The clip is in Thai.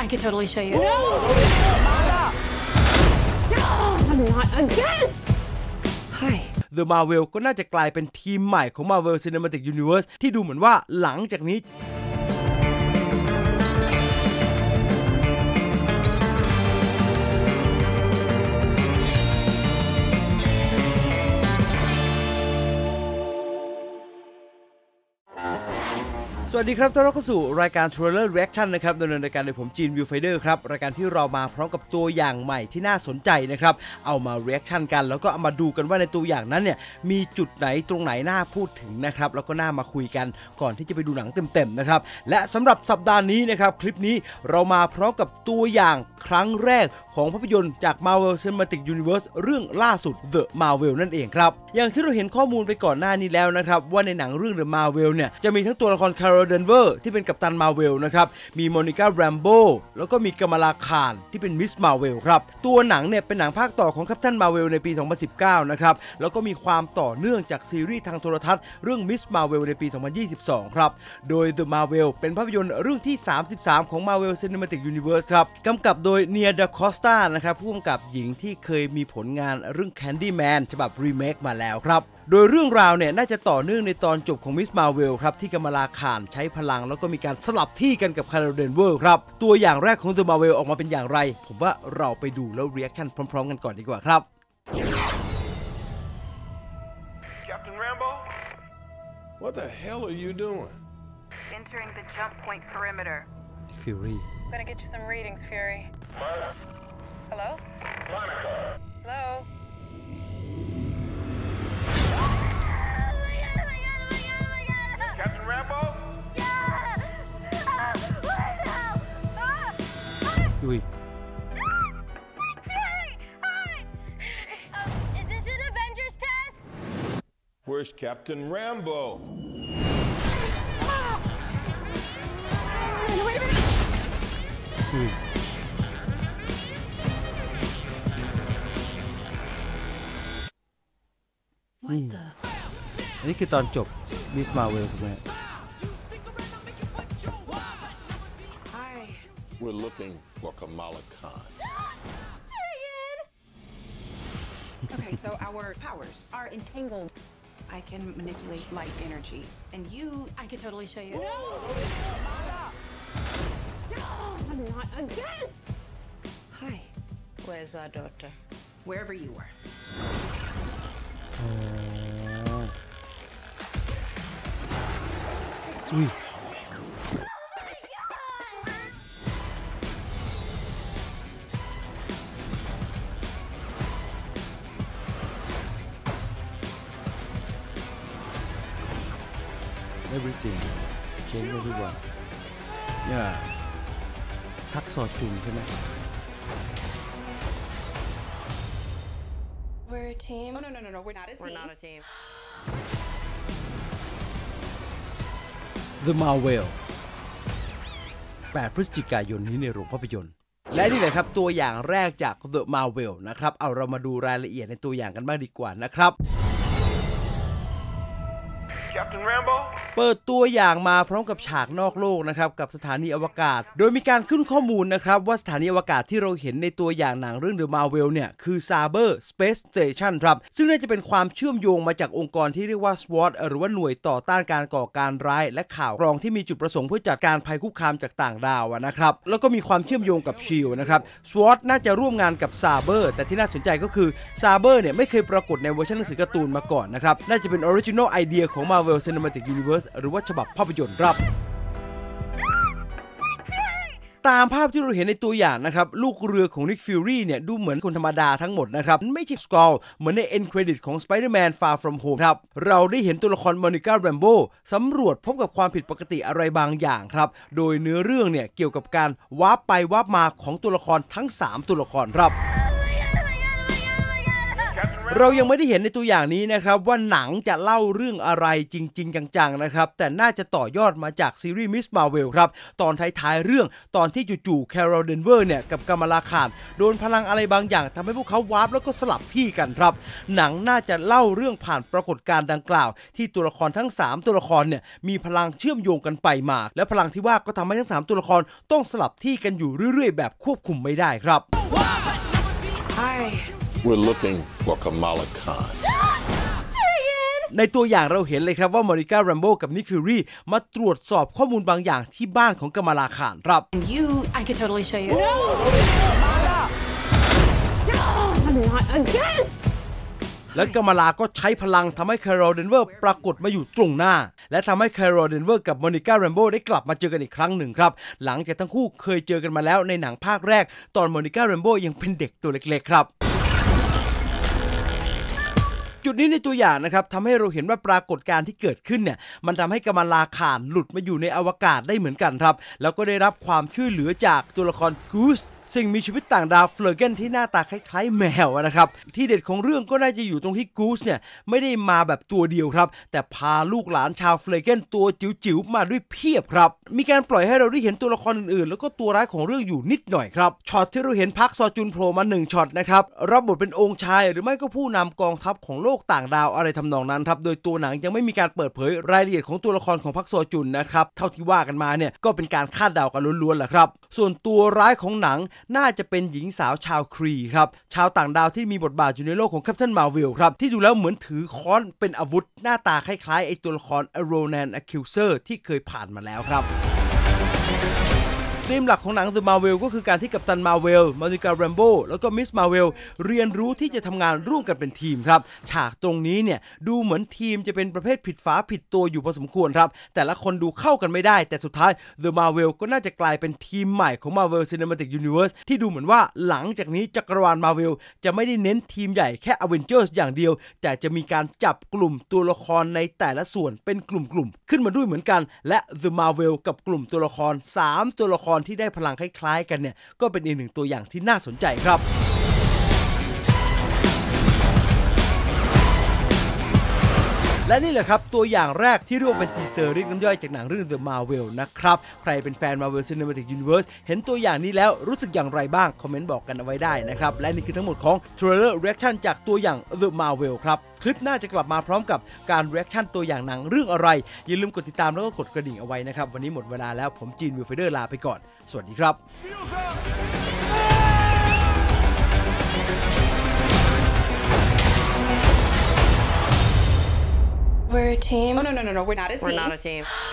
I could totally show you. No! Not again! Hi. The Marvel ก็น่าจะกลายเป็นทีมใหม่ของ Marvel Cinematic Universe ที่ดูเหมือนว่าหลังจากนี้สวัสดีครับต้อนรับเข้าสู่รายการ Trailer Reaction นะครับดำเนินรายการโดยผมจีนวิวไฟเดอร์ครับรายการที่เรามาพร้อมกับตัวอย่างใหม่ที่น่าสนใจนะครับเอามา Reaction กันแล้วก็เอามาดูกันว่าในตัวอย่างนั้นเนี่ยมีจุดไหนตรงไหนน่าพูดถึงนะครับแล้วก็น่ามาคุยกันก่อนที่จะไปดูหนังเต็มๆนะครับและสำหรับสัปดาห์นี้นะครับคลิปนี้เรามาพร้อมกับตัวอย่างครั้งแรกของภาพยนตร์จาก Marvel Cinematic Universe เรื่องล่าสุด The Marvel นั่นเองครับอย่างที่เราเห็นข้อมูลไปก่อนหน้านี้แล้วนะครับว่าในหนังเรื่อง The Marvel เนี่ยจะมีทั้งตัวละครเดนเวอร์ที่เป็นกัปตันมาเวลนะครับมีโมนิก้าแรมโบแล้วก็มีกัมมาลาคานที่เป็นมิสมาเวลครับตัวหนังเนี่ยเป็นหนังภาคต่อของกัปตันมาเวลในปี 2019 นะครับแล้วก็มีความต่อเนื่องจากซีรีส์ทางโทรทัศน์เรื่องมิสมาเวลในปี 2022 ครับโดย The Marvel เป็นภาพยนตร์เรื่องที่ 33 ของ Marvel Cinematic Universe ครับกำกับโดยเนียดาคอสตานะครับผู้กำกับหญิงที่เคยมีผลงานเรื่อง Candyman ฉบับรีเมคมาแล้วครับโดยเรื่องราวเนี่ยน่าจะต่อเนื่องในตอนจบของมิสมาเวลครับที่กัมมาลาคานใช้พลังแล้วก็มีการสลับที่กันกับคาร์เดนเวอร์ครับตัวอย่างแรกของ The Marvel ออกมาเป็นอย่างไรผมว่าเราไปดูแล้ว reaction พร้อมๆกันก่อนดีกว่าครับ Captain Rambo? What the hell are you doing? Entering the jump point perimeter. Fury. I'm gonna get you some readings, Fury. Hello? Monica. Hello? Captain Rambo? Fury. Is this an Avengers test? Where's Captain Rambo? Fury. อันนี้คือตอนจบมิสมาเวลถูกไหม We're looking for Kamala Khan. Okay, so our powers are entangled. I can manipulate light energy, and you... I could totally show you. Not again! Hi. Where's our daughter? Wherever you were. อุ้ยeverything change everyone เนี่ยทักษะจุ่มใช่ไหม We're a team. Oh, no. We're not a team. We're not a team. The Marvel 8 พฤศจิกายนนี้ในโรงภาพยนตร์และนี่แหละครับตัวอย่างแรกจาก The Marvel นะครับเอาเรามาดูรายละเอียดในตัวอย่างกันบ้างดีกว่านะครับ Captain Rambo? เปิดตัวอย่างมาพร้อมกับฉากนอกโลกนะครับกับสถานีอวกาศโดยมีการขึ้นข้อมูลนะครับว่าสถานีอวกาศที่เราเห็นในตัวอย่างหนังเรื่อง The Marvel เนี่ยคือ Saber Space Station ครับซึ่งน่าจะเป็นความเชื่อมโยงมาจากองค์กรที่เรียกว่า SWOT หรือว่าหน่วยต่อต้านการก่อการร้ายและข่าวกรองที่มีจุดประสงค์เพื่อจัดการภัยคุกคามจากต่างดาวนะครับแล้วก็มีความเชื่อมโยงกับ SHIELD นะครับ SWOT น่าจะร่วมงานกับ Saber แต่ที่น่าสนใจก็คือ Saber เนี่ยไม่เคยปรากฏในเวอร์ชันหนังสือการ์ตูนมาก่อนนะครับน่าจะเป็น Original Idea ของ Marvel Cinematic Universe หรือว่าฉบับภาพยนตร์ครับตามภาพที่เราเห็นในตัวอย่างนะครับลูกเรือของ Nick Fury เนี่ยดูเหมือนคนธรรมดาทั้งหมดนะครับไม่ใช่ Skrull เหมือนใน End Credit ของ Spider-Man Far From Home ครับเราได้เห็นตัวละคร Monica Rambeau สำรวจพบกับความผิดปกติอะไรบางอย่างครับโดยเนื้อเรื่องเนี่ยเกี่ยวกับการวาร์ปไปวาร์ปมาของตัวละครทั้ง3ตัวละครครับเรายังไม่ได้เห็นในตัวอย่างนี้นะครับว่าหนังจะเล่าเรื่องอะไรจริงๆจังๆนะครับแต่น่าจะต่อยอดมาจากซีรีส์มิสมาร์เวลครับตอนท้ายๆเรื่องตอนที่จู่ๆแคโรลเดนเวอร์เนี่ยกับกามาลาคานโดนพลังอะไรบางอย่างทำให้พวกเขาวาร์ปแล้วก็สลับที่กันครับหนังน่าจะเล่าเรื่องผ่านปรากฏการณ์ดังกล่าวที่ตัวละครทั้ง3ตัวละครเนี่ยมีพลังเชื่อมโยงกันไปมาและพลังที่ว่าก็ทำให้ทั้ง3ตัวละครต้องสลับที่กันอยู่เรื่อยๆแบบควบคุมไม่ได้ครับ Hi. We're looking for Kamala Khan. ในตัวอย่างเราเห็นเลยครับว่าโมนิก้าแรมโบ้กับนิกฟิวรี่มาตรวจสอบข้อมูลบางอย่างที่บ้านของกามาลาคานครับ You. I could totally show you. Not again! และกามาลาก็ใช้พลังทำให้แคโรลเดนเวอร์ปรากฏมาอยู่ตรงหน้าและทำให้แคโรลเดนเวอร์กับโมนิก้าแรมโบ้ได้กลับมาเจอกันอีกครั้งหนึ่งครับหลังจากทั้งคู่เคยเจอกันมาแล้วในหนังภาคแรกตอนโมนิก้าแรมโบ้ยังเป็นเด็กตัวเล็กๆครับจุดนี้ในตัวอย่างนะครับทำให้เราเห็นว่าปรากฏการณ์ที่เกิดขึ้นเนี่ยมันทำให้กามาลาคานหลุดมาอยู่ในอวกาศได้เหมือนกันครับแล้วก็ได้รับความช่วยเหลือจากตัวละครกูสสิ่งมีชีวิตต่างดาวเฟลเกนที่หน้าตาคล้ายๆแมวนะครับที่เด็ดของเรื่องก็น่าจะอยู่ตรงที่กูสเนี่ยไม่ได้มาแบบตัวเดียวครับแต่พาลูกหลานชาวเฟลเกนตัวจิ๋วๆมาด้วยเพียบครับมีการปล่อยให้เราได้เห็นตัวละครอื่นๆแล้วก็ตัวร้ายของเรื่องอยู่นิดหน่อยครับช็อตที่เราเห็นพักซอจุนโผล่มา1ช็อตนะครับรับบทเป็นองค์ชายหรือไม่ก็ผู้นำกองทัพของโลกต่างดาวอะไรทำนองนั้นครับโดยตัวหนังยังไม่มีการเปิดเผยรายละเอียดของตัวละครของพักซอจุนนะครับเท่าที่ว่ากันมาเนี่ยก็เป็นการคาดเดากันล้วนๆแหละครับส่วนตัวร้ายของหนังน่าจะเป็นหญิงสาวชาวครีครับชาวต่างดาวที่มีบทบาทอยู่ในโลกของแคปเทนมาร์เวลครับที่ดูแล้วเหมือนถือค้อนเป็นอาวุธหน้าตาคล้ายๆไอตัวละครโรแนนอะคิวเซอร์ที่เคยผ่านมาแล้วครับธีมหลักของหนัง The Marvel ก็คือการที่กัปตันมาร์เวลโมนิก้าแรมโบ้แล้วก็มิสมาร์เวลเรียนรู้ที่จะทำงานร่วมกันเป็นทีมครับฉากตรงนี้เนี่ยดูเหมือนทีมจะเป็นประเภทผิดฝาผิดตัวอยู่พอสมควรครับแต่ละคนดูเข้ากันไม่ได้แต่สุดท้าย The Marvel ก็น่าจะกลายเป็นทีมใหม่ของ Marvel Cinematic Universe ที่ดูเหมือนว่าหลังจากนี้จักรวาล Marvel จะไม่ได้เน้นทีมใหญ่แค่ Avengers อย่างเดียวแต่จะมีการจับกลุ่มตัวละครในแต่ละส่วนเป็นกลุ่มๆขึ้นมาด้วยเหมือนกันและ The Marvel กับกลุ่มตัวละคร3ตัวละครที่ได้พลังคล้ายๆกันเนี่ยก็เป็นอีกหนึ่งตัวอย่างที่น่าสนใจครับและนี่แหละครับตัวอย่างแรกที่เรียกว่าเป็นทีเซอร์เรียกน้ำย่อยจากหนังเรื่อง The Marvel นะครับใครเป็นแฟน Marvel Cinematic Universe เห็นตัวอย่างนี้แล้วรู้สึกอย่างไรบ้างคอมเมนต์บอกกันเอาไว้ได้นะครับและนี่คือทั้งหมดของ Trailer Reaction จากตัวอย่าง The Marvel ครับคลิปหน้าจะกลับมาพร้อมกับการ Reaction ตัวอย่างหนังเรื่องอะไรอย่าลืมกดติดตามแล้วก็กดกระดิ่งเอาไว้นะครับวันนี้หมดเวลาแล้วผมจีนวิวไฟเดอร์ลาไปก่อนสวัสดีครับ We're a team. Oh, no. We're not a team. We're not a team.